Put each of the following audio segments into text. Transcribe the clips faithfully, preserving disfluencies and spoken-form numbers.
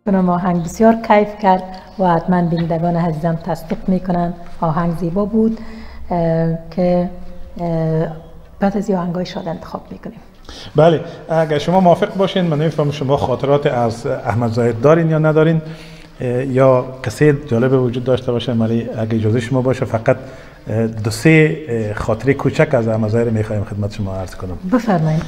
کنم آهنگ بسیار کیف کرد و حتما بینندگان عزیزم تصدیق میکنن آهنگ زیبا بود که بعد از این آهنگای شاد انتخاب میکنیم. بله، اگر شما موافق باشین، من نمیفهمم شما خاطرات از احمد ظاهر دارین یا ندارین یا قصه جالب وجود داشته باشه، ولی اگه اجازه شما باشه فقط دو سه خاطره کوچک از احمد ظاهر میخوایم خدمت شما عرض کنم. بفرمایید.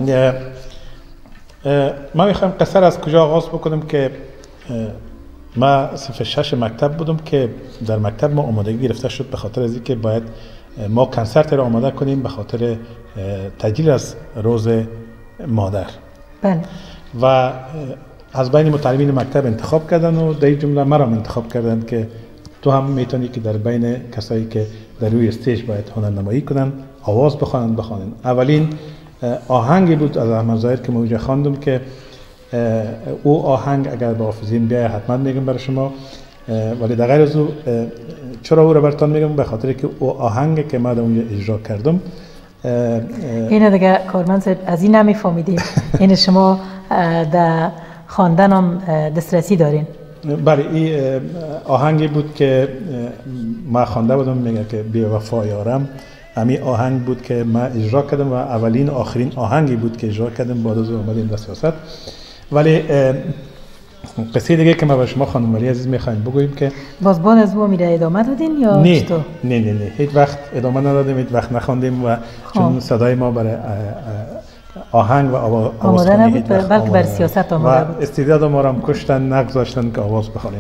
ما میخوایم قصه از کجا آغاز بکنم که ما صف شش مکتب بودم که در مکتب ما آمادگی گرفته شد به خاطر از اینکه باید ما کنسرت را آماده کنیم به خاطر تجلیل از روز مادر. بله. و از بین متعلمین مکتب انتخاب کردن و در این جمله مرا انتخاب کردن که تو هم میتونی که در بین کسایی که در روی استیج باید هنرنمایی کنن آواز بخوانن بخوانن. اولین آهنگی بود از احمد ظاهر که موجه خواندم که او آهنگ اگر به حافظین بیاید حتما میگم برای شما، ولی در غیر از او چرا او را براتون میگم؟ به خاطر که او آهنگ که ما در اونجا اجرا کردم اینه دیگه کارمند صاحب از این نمیفهمیدیم. این شما در خواندن هم دسترسی دارین؟ بله، این آهنگی بود که ما خوانده بودم، میگه که بی وفا یارم. همین آهنگ بود که ما اجرا کردم و اولین آخرین آهنگی بود که اجرا کردم بعد از اومدیم در سیاست. ولی قصه دیگه که ما به شما خانم ولی عزیز میخوایم بگوییم که باز بعد از او میره ادامه دادین یا نه چطور؟ نه نه نه هیچ وقت ادامه ندادیم، هیچ وقت نخواندیم و چون صدای ما برای آهنگ و آماده نبود، بلکه بر سیاست آماده بود. استعداد ما را هم کشتن، نگذاشتن که آواز بخوانیم.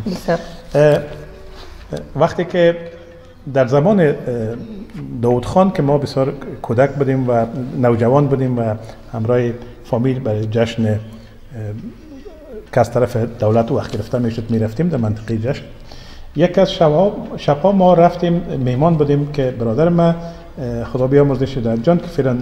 وقتی که در زمان داود خان که ما بسیار کودک بودیم و نوجوان بودیم و همراه فامیل برای جشن که از طرف دولت وقت گرفته میشد میرفتیم در منطقه جشن، یک از شبها شبها ما رفتیم مهمان بودیم که برادر ما خدا بیامرزش در جان که فعلا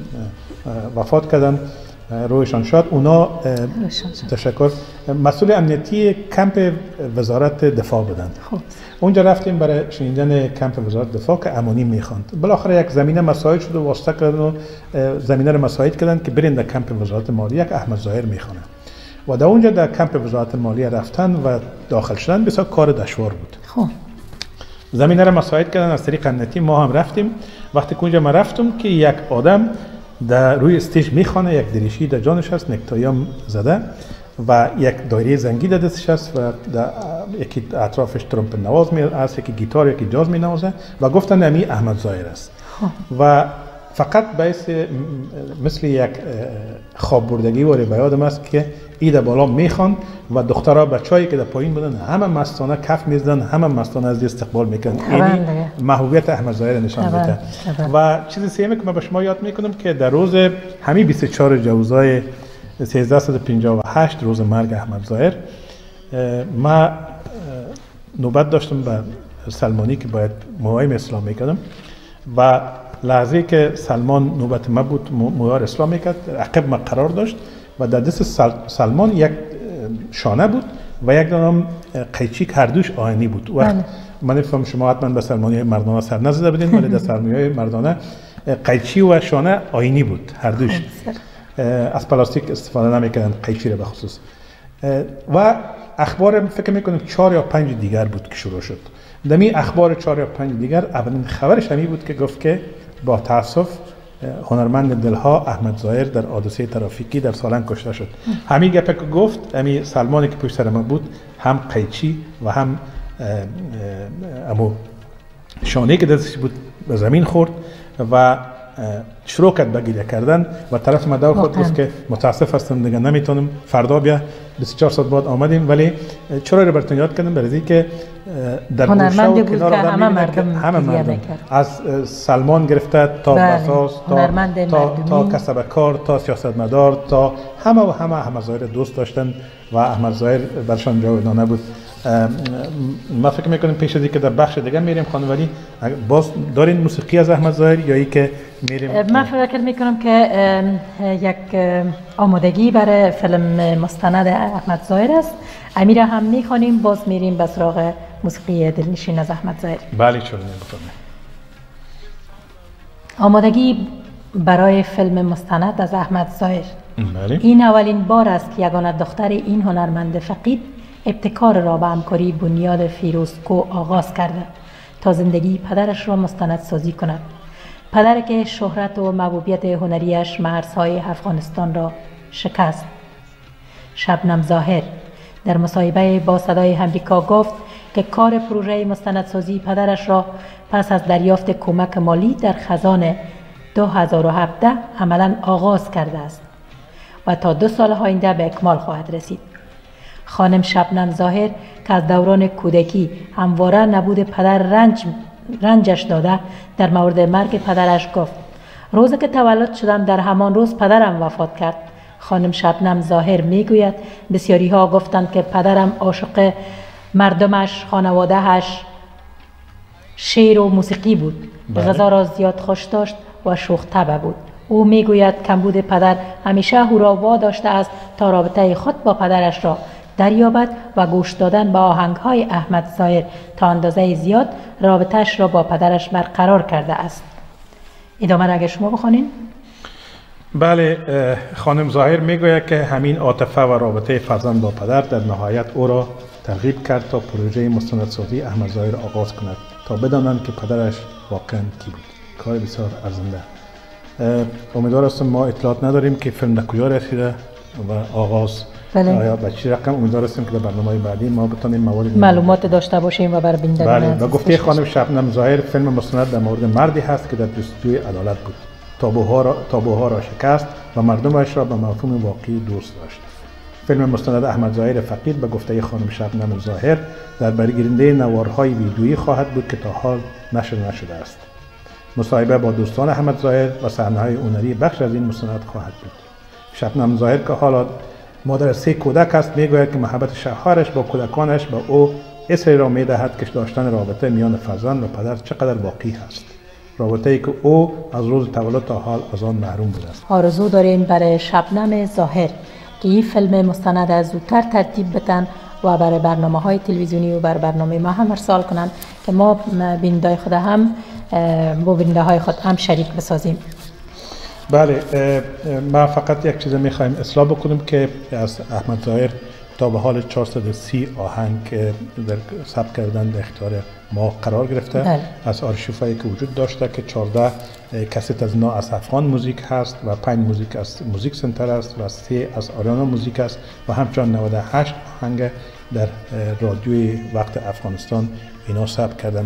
وفات کردن رویشان شاد، اونا تشکر مسئول امنیتی کمپ وزارت دفاع بودند. خب اونجا رفتیم برای شنیدن کمپ وزارت دفاع که امانی میخواند. بالاخره یک زمینه مساعد شد و واسطه کردن و زمینه رو مساعد کردن که برین در کمپ وزارت مالیه که احمد ظاهر میخونه و در اونجا در کمپ وزارت مالیه رفتن و داخل شدن بسیار کار دشوار بود. خب زمینه رو مساعد کردن از طریق امنیتی. ما هم رفتیم. وقتی که اونجا ما رفتم که یک آدم در روی استیج میخوانه، یک دریشی در جانش هست، نکتایی هم زده و یک دایره زنگی در دستش هست و در یکی اطرافش ترمپ نواز می است، یکی گیتار، یکی جاز می نوازه و گفتن امی احمد ظاهر است. و فقط باعث مثل یک خواب بردگی واری به یادم است که ایده بالا میخوان و دخترها بچه‌ای که در پایین بودن همه مستانه کف میزدن، همه مستانه از استقبال میکنن. یعنی محبوبیت احمد ظاهر نشان میده. و چیز سومی که من به شما یاد میکنم که در روز همین بیست و چهار جوزای سیزده پنجاه و هشت روز مرگ احمد ظاهر ما نوبت داشتم به سلمانی که باید موهایم اسلام میکردم و لحظه که سلمان نوبت ما بود موهار اسلام میکرد عقب ما قرار داشت و در دست سلمان یک شانه بود و یک دانم قیچی هر دوش آهنی بود. وقت من نفهم شما حتما به سلمانی مردانه سر نزده بدین ولی در سلمانی مردانه قیچی و شانه آهنی بود هر دوش. از پلاستیک استفاده نمیکردن قیچی را به خصوص. و اخبار فکر میکنم چهار یا پنج دیگر بود که شروع شد. دمی اخبار چهار یا پنج دیگر اولین خبرش همی بود که گفت که با تاسف هنرمند دلها احمد ظاهر در حادثه ترافیکی در سالنگ کشته شد. همین گپ که گفت امی سلمانی که پشت سر ما بود هم قیچی و هم امو شانه که دستش بود به زمین خورد و شروع کرد به گریه کردن و طرف مدار خود گفت که متاسف هستم دیگه نمیتونم، فردا بیا. بیست و چهار ساعت بعد آمدیم. ولی چرا رو براتون یاد کردم؟ برای اینکه در هنرمند بود که همه مردم همه مردم از سلمان گرفته تا بساز تا تا, تا کسب کار تا سیاستمدار تا همه و همه احمد ظاهر دوست داشتن و احمد ظاهر برشان جاودانه بود. ما فکر میکنیم پیش از اینکه در بخش دیگه میریم خانم ولی باز دارین موسیقی از احمد ظاهر یا ای که میریم؟ من فکر میکنم که یک آمادگی برای فیلم مستند احمد ظاهر است. امیر هم میخوانیم باز میریم به سراغ موسیقی دلنشین از احمد ظاهر. بله چون نمی‌کنم. آمادگی برای فیلم مستند از احمد ظاهر. بله. این اولین بار است که یگانه دختر این هنرمند فقید ابتکار را به همکاری بنیاد فیروزکو آغاز کرده تا زندگی پدرش را مستندسازی کند. پدر که شهرت و محبوبیت هنریش مرزهای افغانستان را شکست. شبنم ظاهر در مصاحبه با صدای امریکا گفت که کار پروژه مستندسازی پدرش را پس از دریافت کمک مالی در خزان دو هزار و هفده عملاً آغاز کرده است و تا دو سال آینده به اکمال خواهد رسید. خانم شبنم ظاهر که از دوران کودکی همواره نبود پدر رنج رنجش داده در مورد مرگ پدرش گفت روزی که تولد شدم در همان روز پدرم وفات کرد. خانم شبنم ظاهر میگوید بسیاری ها گفتند که پدرم عاشق مردمش، خانوادهش، شعر و موسیقی بود. غذا را زیاد خوش داشت و شوخ طبع بود. او میگوید کمبود پدر همیشه او را واداشته است تا رابطه خود با پدرش را دریابد و گوش دادن به آهنگهای احمد ظاهر تا اندازه زیاد رابطهش را با پدرش برقرار کرده است. ادامه را اگر شما بخوانید. بله، خانم ظاهر میگوید که همین عاطفه و رابطه فرزند با پدر در نهایت او را ترغیب کرد تا پروژه مستندسازی احمد ظاهر آغاز کند تا بدانند که پدرش واقعا کی بود. کار بسیار ارزنده. امیدوار هستم ما اطلاعات نداریم که فیلم در کجا رسیده و آغاز بله. آیا به چی رقم. امیدوار هستیم که در برنامه بعدی ما بتونیم موارد معلومات داشته باشیم و بر بینندگان. بله. و گفته خانم شبنم ظاهر فیلم مستند در مورد مردی هست که در جستجوی عدالت بود، تابوها را تابوها را شکست و مردمش را به مفهوم واقعی دوست داشت. فیلم مستند احمد ظاهر فقید به گفته خانم شبنم ظاهر در برگیرنده نوارهای ویدیویی خواهد بود که تا حال نشر نشده است. مصاحبه با دوستان احمد ظاهر و صحنه‌های هنری بخش از این مستند خواهد بود. شبنم ظاهر که حالا مادر سه کودک است میگوید که محبت شوهرش با کودکانش به او اصراری را میدهد که داشتن رابطه میان فرزند و پدر چقدر واقعی است. رابطه‌ای که او از روز تولد تا حال از آن محروم بوده است. آرزو داریم برای شبنم ظاهر که این فیلم مستند از زودتر ترتیب بدن و برای برنامه‌های تلویزیونی و برای برنامه ما هم ارسال کنند که ما بیننده‌های خود هم با بیننده‌های خود هم شریک بسازیم. بله، ما فقط یک چیز می‌خوایم اصلاح بکنیم که از احمد ظاهر تا به حال چهارصد و سی آهنگ در ثبت کردن در اختیار ما قرار گرفته. بله. از آرشیوهایی که وجود داشته که چهارده کست از نا از افغان موزیک هست و پنج موزیک از موزیک سنتر است و سه از آریانا موزیک است و همچنان نود و هشت آهنگ در رادیوی وقت افغانستان اینا ثبت کردن.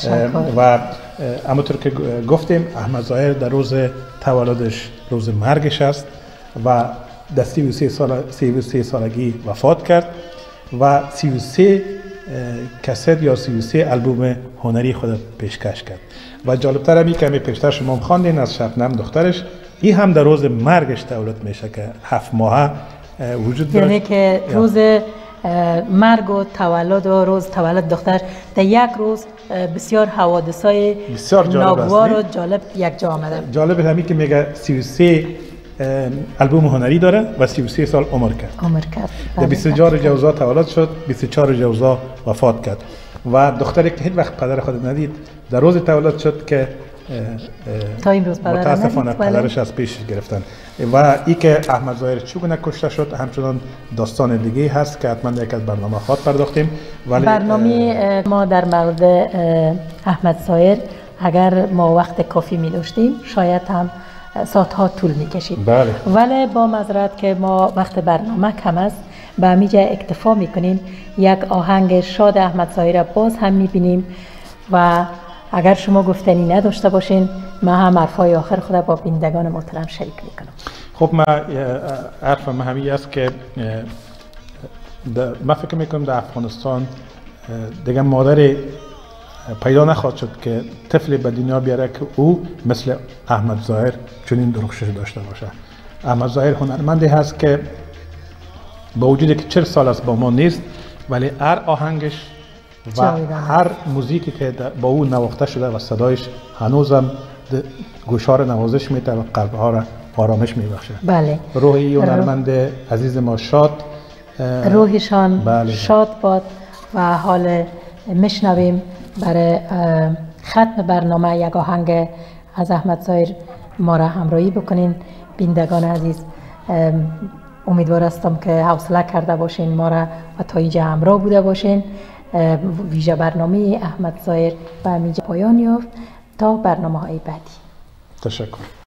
و همونطور که گفتیم احمد ظاهر در روز تولدش روز مرگش است و در سی و سه سال سی و سه سالگی وفات کرد و سی و سه کست یا سی و سه البوم هنری خود پیشکش کرد. و جالبتر همی که همی پیشتر شما خواندین از شبنم دخترش، این هم در روز مرگش تولد میشه که هفت ماه وجود داره. یعنی که روز مرگ و تولد و روز تولد دختر در یک روز بسیار حوادثای ناگوار و جالب یک جا آمده. جالب همین که میگه سی و سه البوم هنری داره و سی و سه سال عمر کرد. عمر کرد. در بیست و چهار جوزا تولد شد، بیست و چهار جوزا وفات کرد و دختری که هیچ وقت پدر خود ندید در روز تولد شد که تا این روز پدر متاسفانه پدرش از پیش گرفتن. و ای که احمد ظاهر چگونه کشته شد همچنان داستان دیگه هست که حتما یک از برنامه خود پرداختیم. ولی برنامه ما در مورد احمد ظاهر اگر ما وقت کافی می داشتیم شاید هم ساعتها طول می کشید. بله. ولی با معذرت که ما وقت برنامه کم است به همیجا اکتفا می کنیم. یک آهنگ شاد احمد ظاهر باز هم می بینیم و اگر شما گفتنی نداشته باشین ما هم حرفای آخر خود با بینندگان محترم شریک میکنم. خب ما حرف ما همی است که ما فکر میکنم در افغانستان دیگه مادر پیدا نخواهد شد که طفلی به دنیا بیاره که او مثل احمد ظاهر چنین درخشش داشته باشه. احمد ظاهر هنرمندی هست که با وجودی که چهل سال است با ما نیست ولی هر آهنگش و هر موزیکی که با او نواخته شده و صدایش هنوزم گوشها را نوازش میده و قلبها را آرامش میبخشه. بله. روحی هنرمند عزیز ما شاد، روحشان بله. شاد باد و حال میشنویم برای ختم برنامه یک آهنگ از احمد ظاهر ما را همراهی بکنین. بینندگان عزیز امیدوار هستم که حوصله کرده باشین ما را و تا اینجا همراه بوده باشین. ویژه برنامه احمد ظاهر و میجا پایان یافت تا برنامه های بعدی. تشکر.